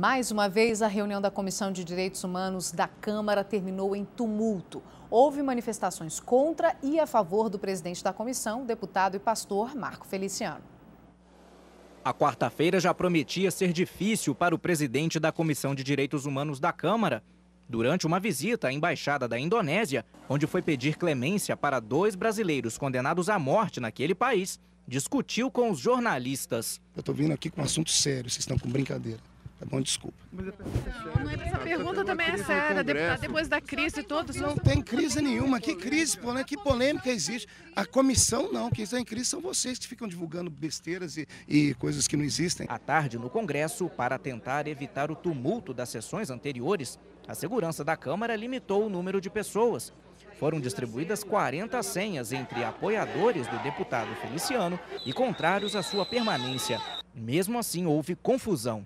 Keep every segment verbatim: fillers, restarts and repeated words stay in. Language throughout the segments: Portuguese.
Mais uma vez, a reunião da Comissão de Direitos Humanos da Câmara terminou em tumulto. Houve manifestações contra e a favor do presidente da comissão, deputado e pastor Marco Feliciano. A quarta-feira já prometia ser difícil para o presidente da Comissão de Direitos Humanos da Câmara, durante uma visita à embaixada da Indonésia, onde foi pedir clemência para dois brasileiros condenados à morte naquele país, discutiu com os jornalistas. Eu estou vindo aqui com um assunto sério, vocês estão com brincadeira. Tá bom, desculpa. Não, não é essa pergunta também é séria, deputado, depois da crise toda. Não tem crise nenhuma, que crise, que polêmica existe? A comissão não, quem está em crise são vocês que ficam divulgando besteiras e, e coisas que não existem. À tarde, no Congresso, para tentar evitar o tumulto das sessões anteriores, a segurança da Câmara limitou o número de pessoas. Foram distribuídas quarenta senhas entre apoiadores do deputado Feliciano e contrários à sua permanência. Mesmo assim, houve confusão.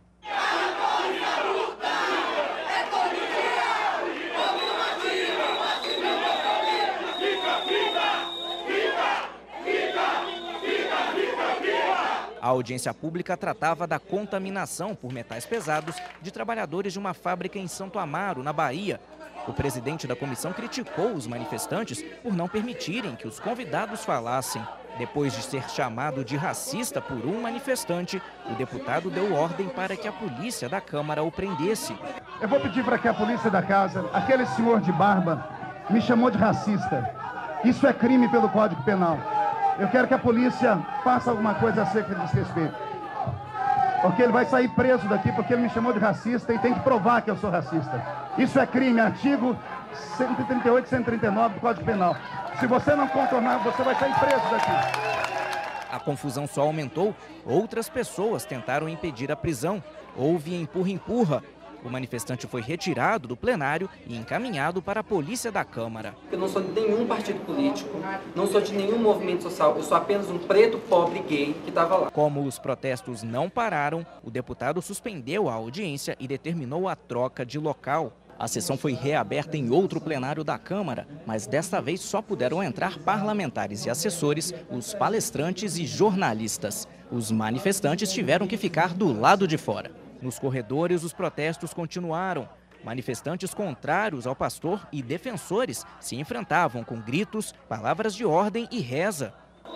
A audiência pública tratava da contaminação por metais pesados de trabalhadores de uma fábrica em Santo Amaro, na Bahia. O presidente da comissão criticou os manifestantes por não permitirem que os convidados falassem. Depois de ser chamado de racista por um manifestante, o deputado deu ordem para que a polícia da Câmara o prendesse. Eu vou pedir para que a polícia da casa, aquele senhor de barba, me chamou de racista. Isso é crime pelo Código Penal. Eu quero que a polícia faça alguma coisa acerca desse respeito. Porque ele vai sair preso daqui porque ele me chamou de racista e tem que provar que eu sou racista. Isso é crime, artigo cento e trinta e oito e cento e trinta e nove do Código Penal. Se você não contornar, você vai sair preso daqui. A confusão só aumentou. Outras pessoas tentaram impedir a prisão. Houve empurra-empurra. O manifestante foi retirado do plenário e encaminhado para a polícia da Câmara. Eu não sou de nenhum partido político, não sou de nenhum movimento social, eu sou apenas um preto pobre gay que estava lá. Como os protestos não pararam, o deputado suspendeu a audiência e determinou a troca de local. A sessão foi reaberta em outro plenário da Câmara, mas desta vez só puderam entrar parlamentares e assessores, os palestrantes e jornalistas. Os manifestantes tiveram que ficar do lado de fora. Nos corredores, os protestos continuaram. Manifestantes contrários ao pastor e defensores se enfrentavam com gritos, palavras de ordem e reza.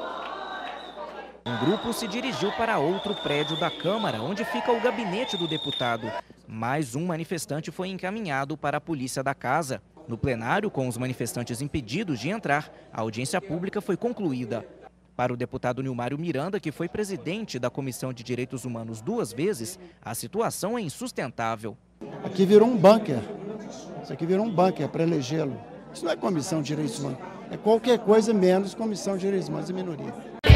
Um grupo se dirigiu para outro prédio da Câmara, onde fica o gabinete do deputado. Mais um manifestante foi encaminhado para a polícia da casa. No plenário, com os manifestantes impedidos de entrar, a audiência pública foi concluída. Para o deputado Nilmário Miranda, que foi presidente da Comissão de Direitos Humanos duas vezes, a situação é insustentável. Aqui virou um bunker. Isso aqui virou um bunker para elegê-lo. Isso não é Comissão de Direitos Humanos, é qualquer coisa menos Comissão de Direitos Humanos e Minoria.